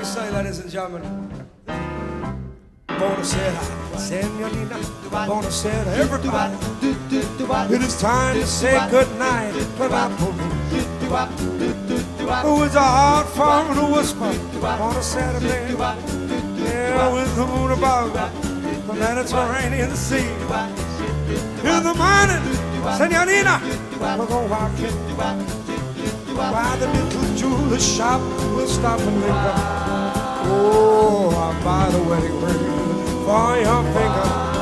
say, ladies and gentlemen, buonasera, senorina, buonasera, everybody. It is time to say goodnight to that woman who is a hard farm and a whisper on a Saturday. Yeah, with the moon above the Mediterranean Sea. In the morning, senorina, we're gonna walk in by the little jeweler shop. We'll stop and linger. Oh, I'll buy the wedding ring for your finger.